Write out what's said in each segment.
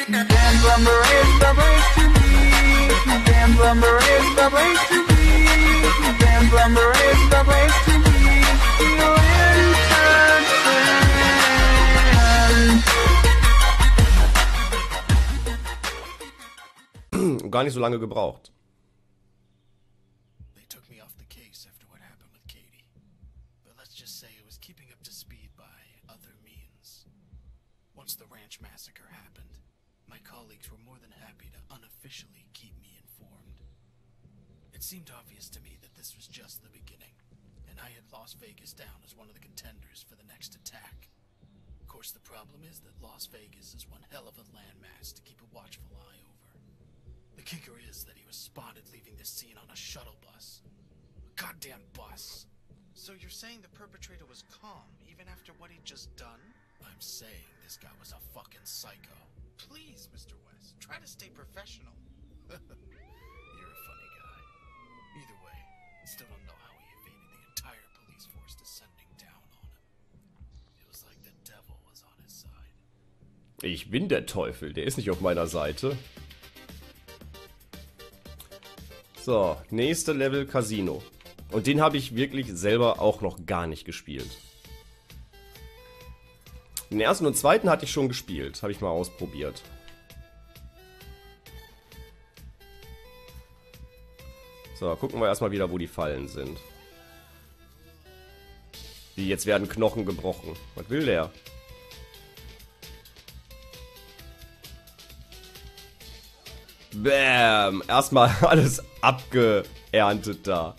Dan Lumber is the place to be. Dan Lumber is the place to be. Dan Lumber is the place to be. Feel entertained. Gar nicht so lange gebraucht. They took me off the case after what happened with Katie. But let's just say it was keeping up to speed by other means. Once the ranch massacre happened, my colleagues were more than happy to unofficially keep me informed. It seemed obvious to me that this was just the beginning, and I had Las Vegas down as one of the contenders for the next attack. Of course, the problem is that Las Vegas is one hell of a landmass to keep a watchful eye over. The kicker is that he was spotted leaving the scene on a shuttle bus. A goddamn bus. So you're saying the perpetrator was calm even after what he'd just done? I'm saying this guy was a fucking psycho. Please, Mr. West, try to stay professional. You're a funny guy. Either way, I still don't know how he evaded the entire police force descending down on him. It was like the devil was on his side. Ich bin der Teufel, der ist nicht auf meiner Seite. So, nächste Level Casino. Und den habe ich wirklich selber auch noch gar nicht gespielt. Den ersten und zweiten hatte ich schon gespielt. Habe ich mal ausprobiert. So, gucken wir erstmal wieder, wo die Fallen sind. Wie, jetzt werden Knochen gebrochen. Was will der? Bäm! Erstmal alles abgeerntet da.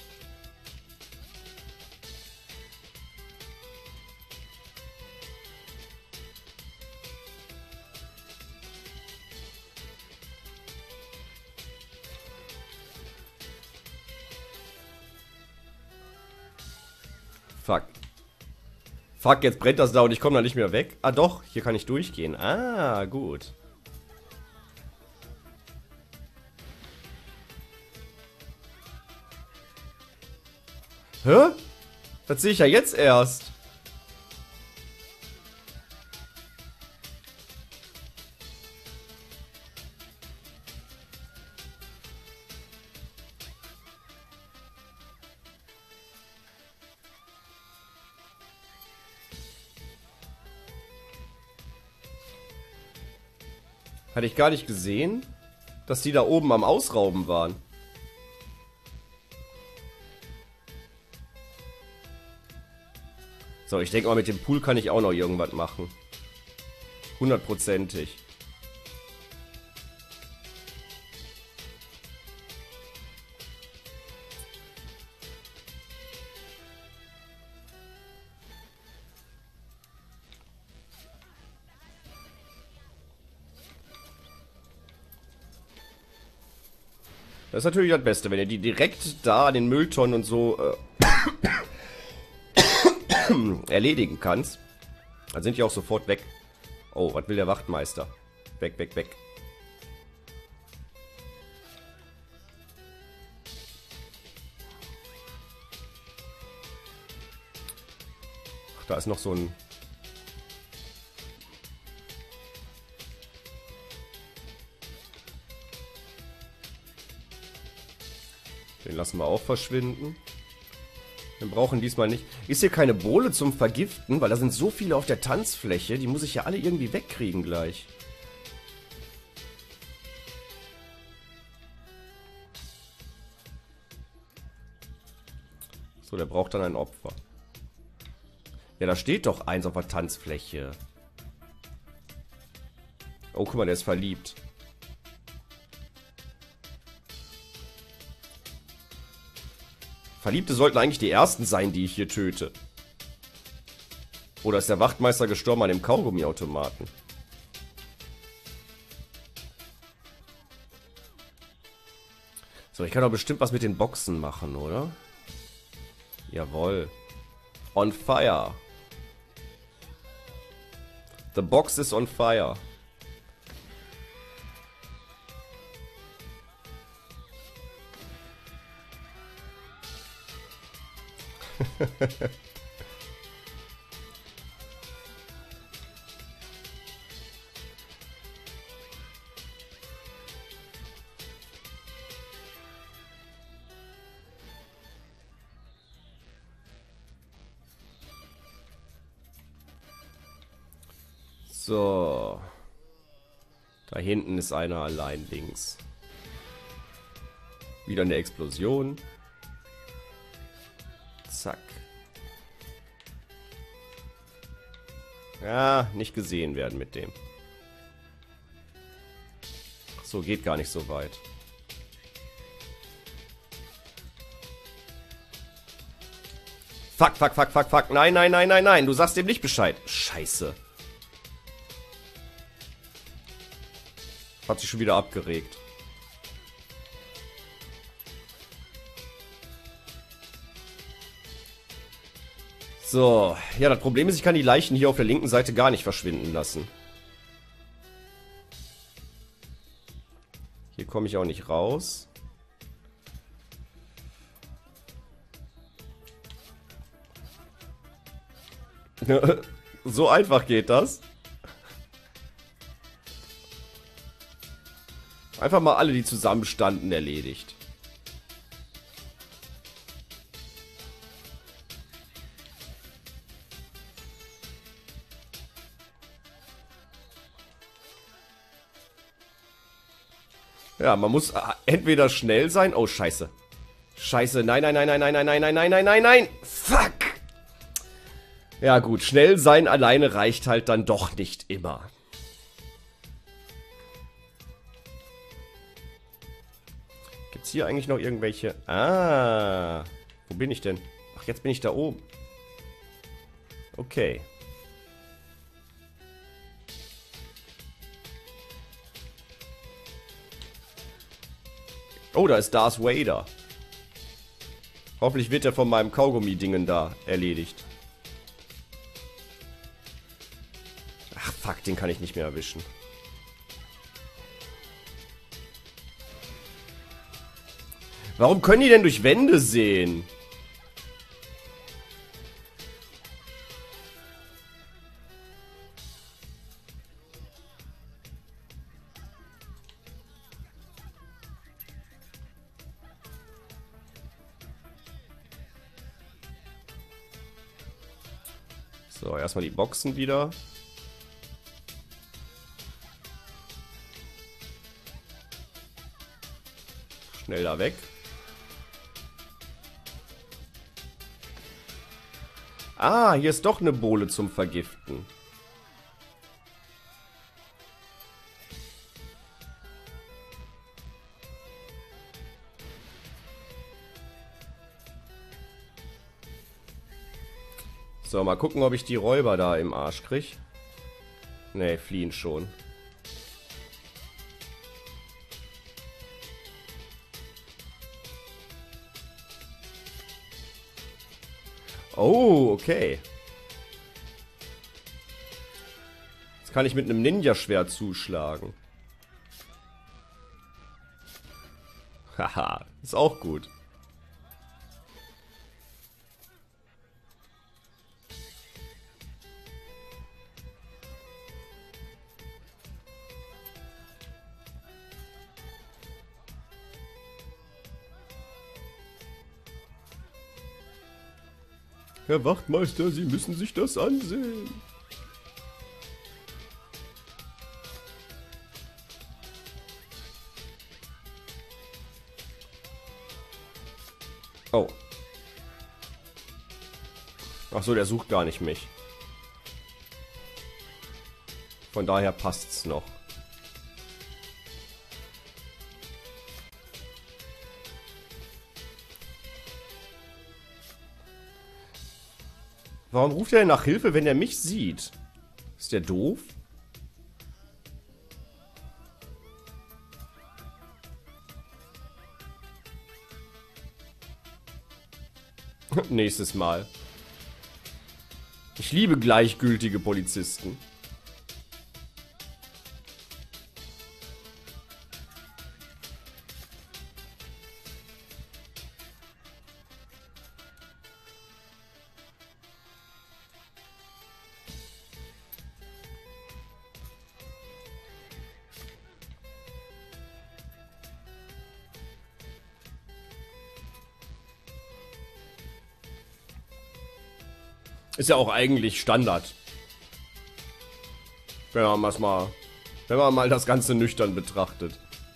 Fuck. Fuck, jetzt brennt das da und ich komme da nicht mehr weg. Ah doch, hier kann ich durchgehen. Ah, gut. Hä? Das sehe ich ja jetzt erst. Hatte ich gar nicht gesehen, dass die da oben am Ausrauben waren. So, ich denke mal, mit dem Pool kann ich auch noch irgendwas machen. 100%ig. Das ist natürlich das Beste, wenn ihr die direkt da an den Mülltonnen und so erledigen kannst. Dann sind die auch sofort weg. Oh, was will der Wachtmeister? Weg, weg, weg. Ach, da ist noch so ein... Den lassen wir auch verschwinden. Wir brauchen diesmal nicht... Ist hier keine Bohle zum Vergiften? Weil da sind so viele auf der Tanzfläche. Die muss ich ja alle irgendwie wegkriegen gleich. So, der braucht dann ein Opfer. Ja, da steht doch eins auf der Tanzfläche. Oh, guck mal, der ist verliebt. Verliebte sollten eigentlich die ersten sein, die ich hier töte. Oder ist der Wachtmeister gestorben an dem Kaugummiautomaten? So, ich kann doch bestimmt was mit den Boxen machen, oder? Jawohl. On fire. The box is on fire. So. Da hinten ist einer allein links. Wieder eine Explosion. Zack. Ja, nicht gesehen werden mit dem. So, geht gar nicht so weit. Fuck, fuck, fuck, fuck, fuck. Nein, nein, nein, nein, nein. Du sagst dem nicht Bescheid. Scheiße. Hat sich schon wieder abgeregt. So. Ja, das Problem ist, ich kann die Leichen hier auf der linken Seite gar nicht verschwinden lassen. Hier komme ich auch nicht raus. So einfach geht das. Einfach mal alle, die zusammenstanden, erledigt. Ja, man muss entweder schnell sein. Oh, scheiße. Scheiße, nein, nein, nein, nein, nein, nein, nein, nein, nein, nein, nein, nein. Fuck. Ja gut, schnell sein alleine reicht halt dann doch nicht immer. Gibt's hier eigentlich noch irgendwelche... Ah, wo bin ich denn? Ach, jetzt bin ich da oben. Okay. Oh, da ist Darth Vader. Hoffentlich wird er von meinem Kaugummi-Dingen da erledigt. Ach, fuck, den kann ich nicht mehr erwischen. Warum können die denn durch Wände sehen? So, erstmal die Boxen wieder. Schnell da weg. Ah, hier ist doch eine Bohle zum Vergiften. So, mal gucken, ob ich die Räuber da im Arsch kriege. Ne, fliehen schon. Oh, okay. Jetzt kann ich mit einem Ninja-Schwert zuschlagen. Haha, ist auch gut. Herr Wachtmeister, Sie müssen sich das ansehen. Oh. Ach so, der sucht gar nicht mich. Von daher passt's noch. Warum ruft er denn nach Hilfe, wenn er mich sieht? Ist der doof? Nächstes Mal. Ich liebe gleichgültige Polizisten. Ist ja auch eigentlich Standard. Wenn man mal das Ganze nüchtern betrachtet.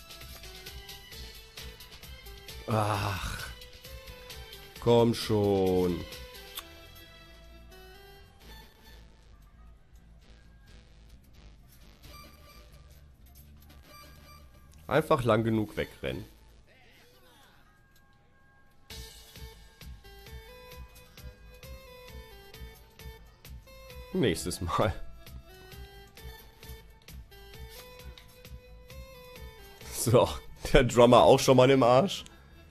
Ach. Komm schon. Einfach lang genug wegrennen. Nächstes Mal. So, der Drummer auch schon mal im Arsch.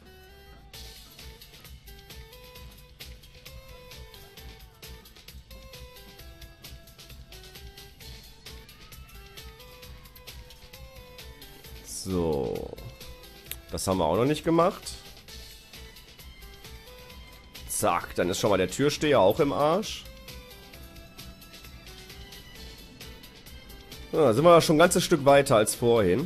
So. Das haben wir auch noch nicht gemacht. Zack, dann ist schon mal der Türsteher auch im Arsch. So, da sind wir schon ein ganzes Stück weiter als vorhin.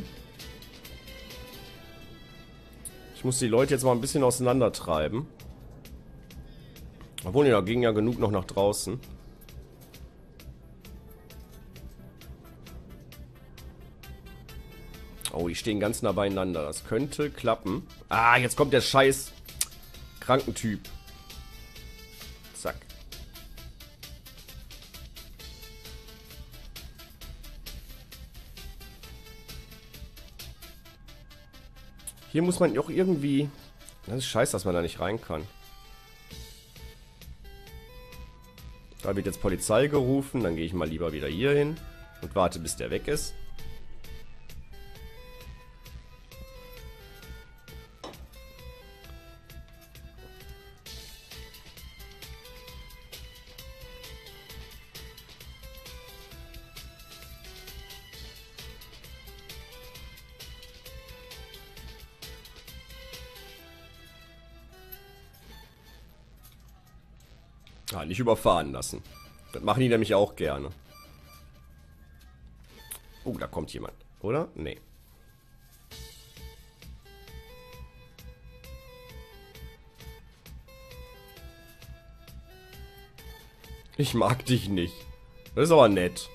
Ich muss die Leute jetzt mal ein bisschen auseinandertreiben. Obwohl, da ging ja genug noch nach draußen. Oh, die stehen ganz nah beieinander. Das könnte klappen. Ah, jetzt kommt der scheiß Krankentyp. Zack. Hier muss man auch irgendwie... Das ist scheiße, dass man da nicht rein kann. Da wird jetzt Polizei gerufen. Dann gehe ich mal lieber wieder hier hin und warte, bis der weg ist. Ah, nicht überfahren lassen. Das machen die nämlich auch gerne. Oh, da kommt jemand. Oder? Nee. Ich mag dich nicht. Das ist aber nett.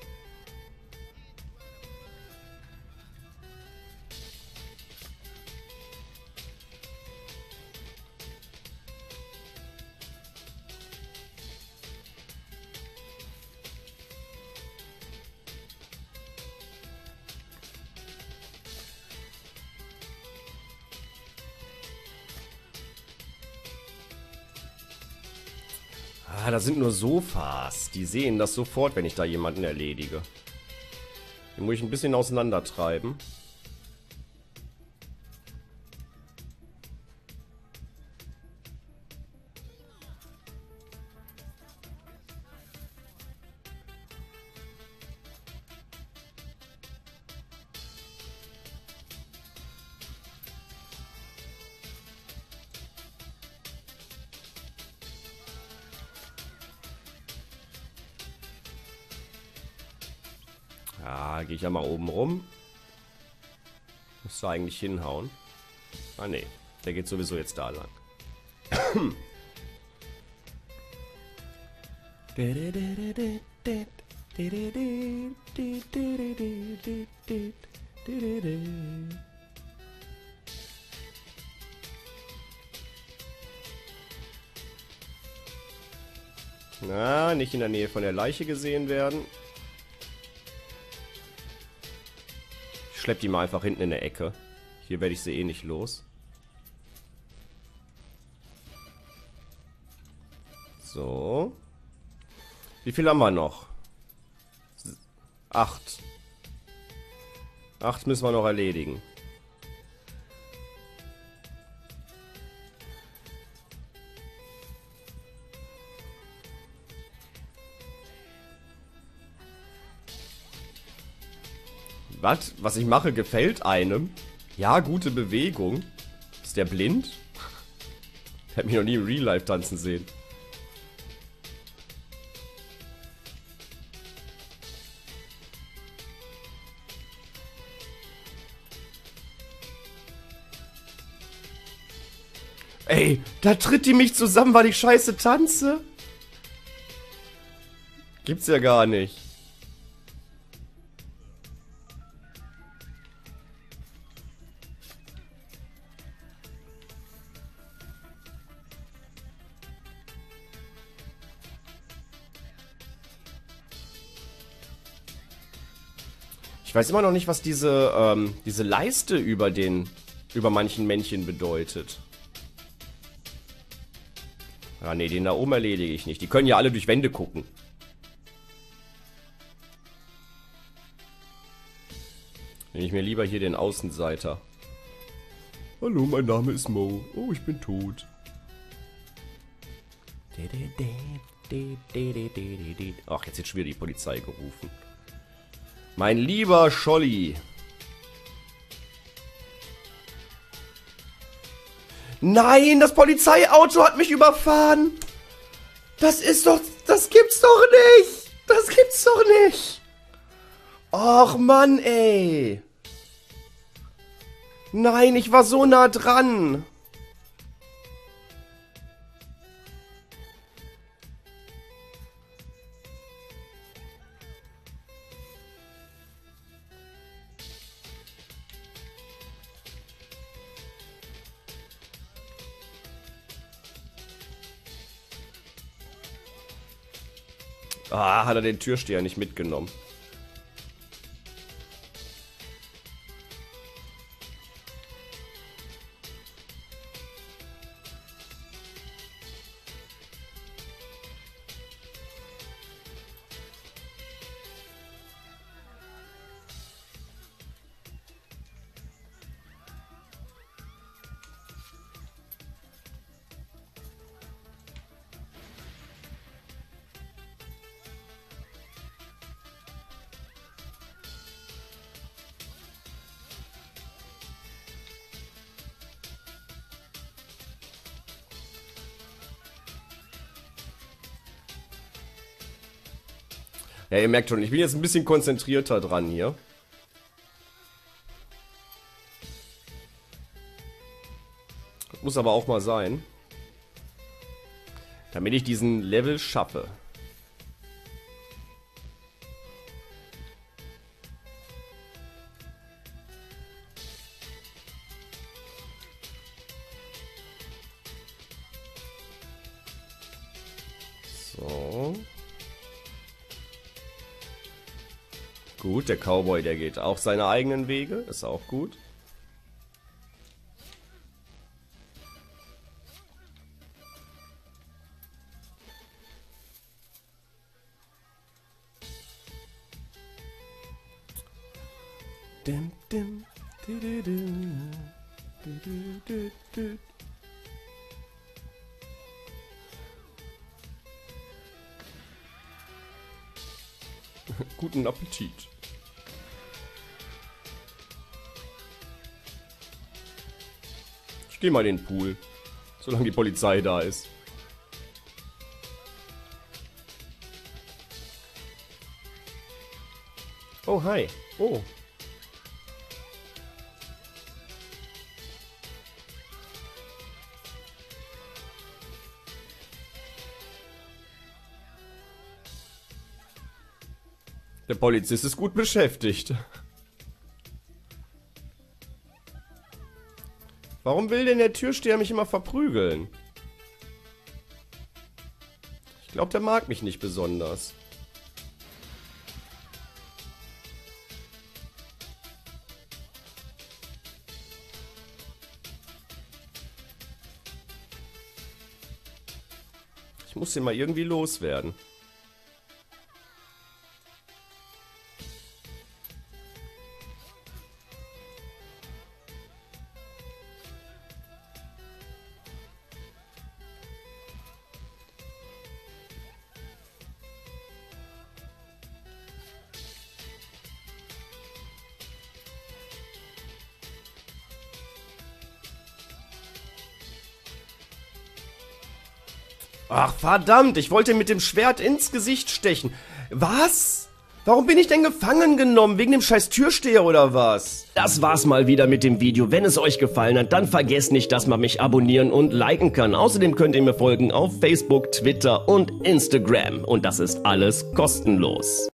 Ah, da sind nur Sofas. Die sehen das sofort, wenn ich da jemanden erledige. Den muss ich ein bisschen auseinandertreiben. Ja, gehe ich ja mal oben rum. Müsste eigentlich hinhauen. Ah ne, der geht sowieso jetzt da lang. Na, nicht in der Nähe von der Leiche gesehen werden. Ich schlepp die mal einfach hinten in der Ecke. Hier werde ich sie eh nicht los. So. Wie viel haben wir noch? 8. 8 müssen wir noch erledigen. Was ich mache, gefällt einem. Ja, gute Bewegung. Ist der blind? Ich habe mich noch nie im Real Life tanzen sehen. Ey, da tritt die mich zusammen, weil ich scheiße tanze? Gibt's ja gar nicht. Ich weiß immer noch nicht, was diese Leiste über manchen Männchen bedeutet. Ah, nee, den da oben erledige ich nicht. Die können ja alle durch Wände gucken. Nehme ich mir lieber hier den Außenseiter. Hallo, mein Name ist Mo. Oh, ich bin tot. Ach, jetzt wird schon wieder die Polizei gerufen. Mein lieber Scholli. Nein, das Polizeiauto hat mich überfahren. Das gibt's doch nicht. Das gibt's doch nicht. Och, Mann, ey. Nein, ich war so nah dran. Ah, hat er den Türsteher nicht mitgenommen. Ja, ihr merkt schon, ich bin jetzt ein bisschen konzentrierter dran hier. Das muss aber auch mal sein. Damit ich diesen Level schaffe. So. Gut, der Cowboy, der geht auch seine eigenen Wege. Ist auch gut. Dim, dim, du, du, du. Du, du, du, du. Guten Appetit. Ich geh mal in den Pool, solange die Polizei da ist. Oh, hi. Oh. Der Polizist ist gut beschäftigt. Warum will denn der Türsteher mich immer verprügeln? Ich glaube, der mag mich nicht besonders. Ich muss den mal irgendwie loswerden. Ach, verdammt, ich wollte mit dem Schwert ins Gesicht stechen. Was? Warum bin ich denn gefangen genommen? Wegen dem scheiß Türsteher oder was? Das war's mal wieder mit dem Video. Wenn es euch gefallen hat, dann vergesst nicht, dass man mich abonnieren und liken kann. Außerdem könnt ihr mir folgen auf Facebook, Twitter und Instagram. Und das ist alles kostenlos.